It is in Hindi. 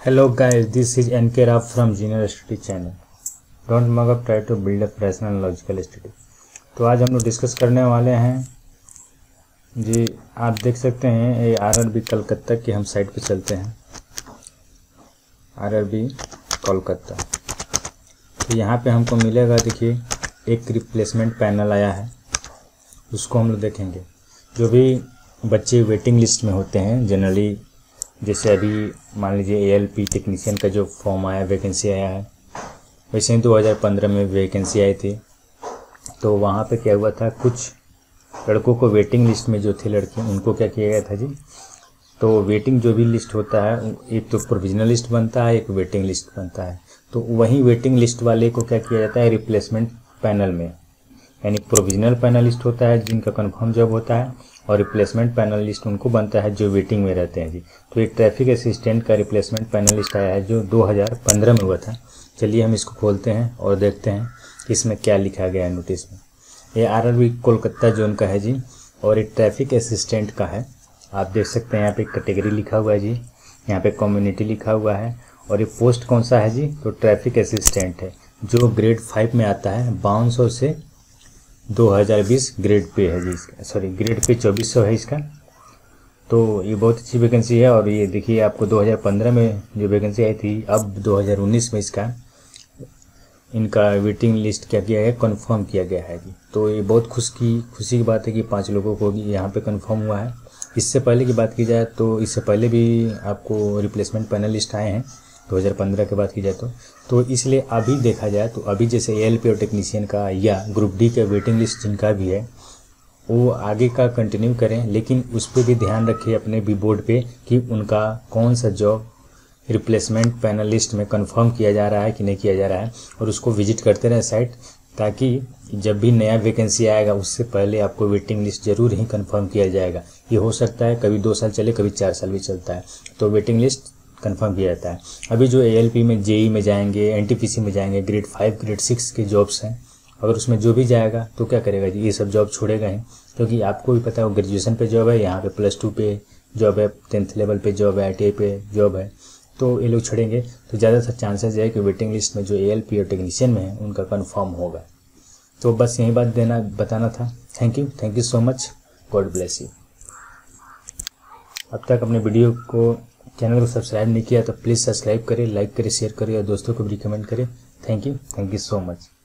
Hello guys, this is NK Rao from Junior Study channel. Don't mug up, try to build a rational logical study. तो आज हम लोग डिस्कस करने वाले हैं जी। आप देख सकते हैं ये आरआरबी कलकत्ता की हम साइट पे चलते हैं। आरआरबी कोलकाता, तो यहाँ पे हमको मिलेगा, देखिए एक रिप्लेसमेंट पैनल आया है, उसको हम लोग देखेंगे। जो भी बच्चे वेटिंग लिस्ट में होते हैं जनरली, जैसे अभी मान लीजिए एएलपी टेक्नीशियन का जो फॉर्म आया, वैकेंसी आया है, वैसे ही 2015 में वैकेंसी आई थी। तो वहाँ पे क्या हुआ था, कुछ लड़कों को वेटिंग लिस्ट में जो थे लड़के, उनको क्या किया गया था जी। तो वेटिंग जो भी लिस्ट होता है, एक तो प्रोविजनल लिस्ट बनता है, एक वेटिंग लिस्ट बनता है। तो वहीं वेटिंग लिस्ट वाले को क्या किया जाता है, रिप्लेसमेंट पैनल में, यानी प्रोविजनल पैनलिस्ट होता है जिनका कंफर्म जॉब होता है, और रिप्लेसमेंट पैनलिस्ट उनको बनता है जो वेटिंग में रहते हैं जी। तो एक ट्रैफिक असिस्टेंट का रिप्लेसमेंट पैनलिस्ट आया है जो 2015 में हुआ था। चलिए हम इसको खोलते हैं और देखते हैं कि इसमें क्या लिखा गया है नोटिस में। ये आरआरबी कोलकाता जोन का है जी, और एक ट्रैफिक असिस्टेंट का है। आप देख सकते हैं यहाँ पे कैटेगरी लिखा हुआ है जी, यहाँ पे कम्युनिटी लिखा हुआ है, और ये पोस्ट कौन सा है जी, तो ट्रैफिक असिस्टेंट है, जो ग्रेड 5 में आता है। 5200 से 2020 ग्रेड पे है जी इसका, सॉरी ग्रेड पे 2400 है इसका। तो ये बहुत अच्छी वैकेंसी है। और ये देखिए आपको 2015 में जो वैकेंसी आई थी, अब 2019 में इसका इनका वेटिंग लिस्ट क्या किया है, कंफर्म किया गया है जी। तो ये बहुत खुशी की बात है कि 5 लोगों को यहाँ पे कंफर्म हुआ है। इससे पहले की बात की जाए तो इससे पहले भी आपको रिप्लेसमेंट पैनलिस्ट आए हैं 2015 के बाद की जाए तो इसलिए अभी देखा जाए तो अभी जैसे एएलपी और टेक्नीशियन का या ग्रुप डी का वेटिंग लिस्ट जिनका भी है, वो आगे का कंटिन्यू करें, लेकिन उस पर भी ध्यान रखिए अपने भी बोर्ड पे कि उनका कौन सा जॉब रिप्लेसमेंट पैनलिस्ट में कंफर्म किया जा रहा है कि नहीं किया जा रहा है, और उसको विजिट करते रहें साइट, ताकि जब भी नया वैकेंसी आएगा उससे पहले आपको वेटिंग लिस्ट जरूर ही कंफर्म किया जाएगा। ये हो सकता है कभी 2 साल चले, कभी 4 साल भी चलता है, तो वेटिंग लिस्ट कंफर्म किया जाता है। अभी जो एएलपी में, जेई में जाएंगे, एनटीपीसी में जाएंगे, ग्रेड 5 ग्रेड 6 के जॉब्स हैं, अगर उसमें जो भी जाएगा तो क्या करेगा जी, ये सब जॉब छोड़ेगा ही, क्योंकि आपको भी पता है वो ग्रेजुएशन पे जॉब है, यहाँ पे +2 पे जॉब है, 10th लेवल पे जॉब है, ITI पे जॉब है, तो ये लोग छोड़ेंगे। तो ज़्यादातर चांसेस है कि वेटिंग लिस्ट में जो एएलपी और टेक्नीशियन में है उनका कन्फर्म होगा। तो बस यही बात बताना था। Thank you so much, God bless you. अब तक अपने वीडियो को, चैनल को सब्सक्राइब नहीं किया तो प्लीज़ सब्सक्राइब करें, लाइक करें, शेयर करें और दोस्तों को भी रिकमेंड करें। Thank you so much.